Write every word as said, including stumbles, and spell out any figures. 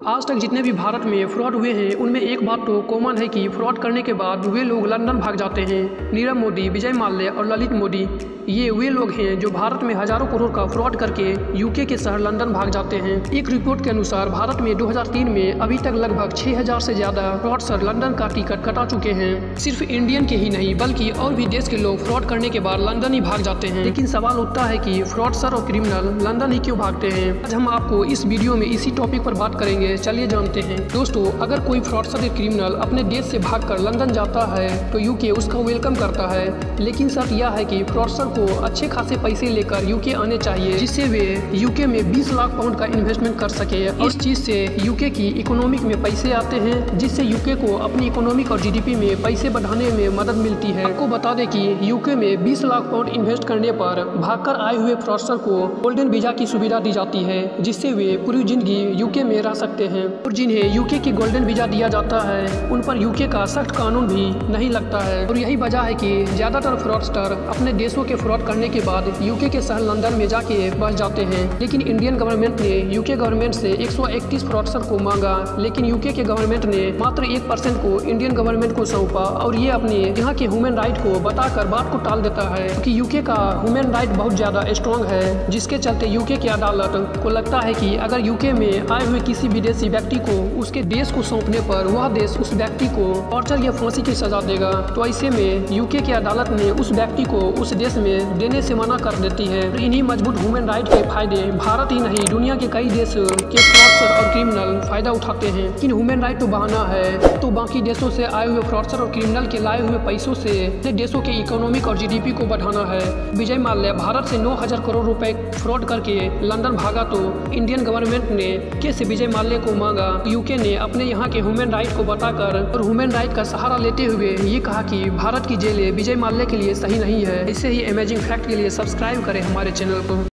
आज तक जितने भी भारत में फ्रॉड हुए हैं उनमें एक बात तो कॉमन है कि फ्रॉड करने के बाद वे लोग लंदन भाग जाते हैं। नीरव मोदी, विजय माल्या और ललित मोदी ये वे लोग हैं जो भारत में हजारों करोड़ का फ्रॉड करके यूके के शहर लंदन भाग जाते हैं। एक रिपोर्ट के अनुसार भारत में दो हज़ार तीन में अभी तक लगभग छह हज़ार से ज्यादा फ्रॉडस्टर लंदन का टिकट कटा चुके हैं। सिर्फ इंडियन के ही नहीं बल्कि और भी देश के लोग फ्रॉड करने के बाद लंदन ही भाग जाते हैं। लेकिन सवाल उठता है कि फ्रॉडस्टर और क्रिमिनल लंदन ही क्यों भागते हैं। आज हम आपको इस वीडियो में इसी टॉपिक पर बात करेंगे। चलिए जानते हैं। दोस्तों, अगर कोई फ्रॉडस्टर या क्रिमिनल अपने देश से भागकर लंदन जाता है तो यूके उसका वेलकम करता है। लेकिन शर्त यह है कि फ्रॉडस्टर को अच्छे खासे पैसे लेकर यूके आने चाहिए जिससे वे यूके में बीस लाख पाउंड का इन्वेस्टमेंट कर सके। इस चीज से यूके की इकोनॉमिक में पैसे आते हैं जिससे यूके को अपनी इकोनॉमिक और जीडीपी में पैसे बढ़ाने में मदद मिलती है। आपको बता दें कि यूके में बीस लाख पाउंड इन्वेस्ट करने पर भागकर आए हुए फ्रॉडस्टर को गोल्डन वीजा की सुविधा दी जाती है जिससे वे पूरी जिंदगी यूके में रह सकते हैं। और जिन्हें यूके की गोल्डन वीजा दिया जाता है उन पर यूके का सख्त कानून भी नहीं लगता है। और यही वजह है कि ज्यादातर फ्रॉडस्टर अपने देशों के फ्रॉड करने के बाद यूके के शहर लंदन में जाके बस जाते हैं। लेकिन इंडियन गवर्नमेंट ने यूके गवर्नमेंट से एक सौ इकतीस फ्रॉडस्टर को मांगा, लेकिन यूके के गवर्नमेंट ने मात्र एक परसेंट को इंडियन गवर्नमेंट को सौंपा और ये अपने यहाँ के ह्यूमन राइट को बताकर बात को टाल देता है कि यूके का ह्यूमन राइट बहुत ज्यादा स्ट्रॉन्ग है, जिसके चलते यूके की अदालत को लगता है कि अगर यूके में आए हुए किसी विदेशी व्यक्ति को उसके देश को सौंपने पर वह देश उस व्यक्ति को टॉर्चर या फांसी की सजा देगा। तो ऐसे में यूके की अदालत ने उस व्यक्ति को उस देश में देने से मना कर देती है। इन्हीं मजबूत ह्यूमन राइट के फायदे भारत ही नहीं दुनिया के कई देश के फ्रॉडस्टर और क्रिमिनल फायदा उठाते हैं। लेकिन ह्यूमन राइट तो बहाना है, तो बाकी देशों से आए हुए फ्रॉडस्टर और क्रिमिनल के लाए हुए पैसों से देशों के इकोनॉमिक और जीडीपी को बढ़ाना है। विजय माल्या भारत से नौ हजार करोड़ रुपए फ्रॉड करके लंदन भागा तो इंडियन गवर्नमेंट ने केस विजय माल्या को मांगा। यूके ने अपने यहाँ के ह्यूमन राइट को बताकर और ह्यूमन राइट का सहारा लेते हुए ये कहा कि भारत की जेलें विजय माल्या के लिए सही नहीं है। इससे ही अमेजिंग फैक्ट के लिए सब्सक्राइब करें हमारे चैनल को।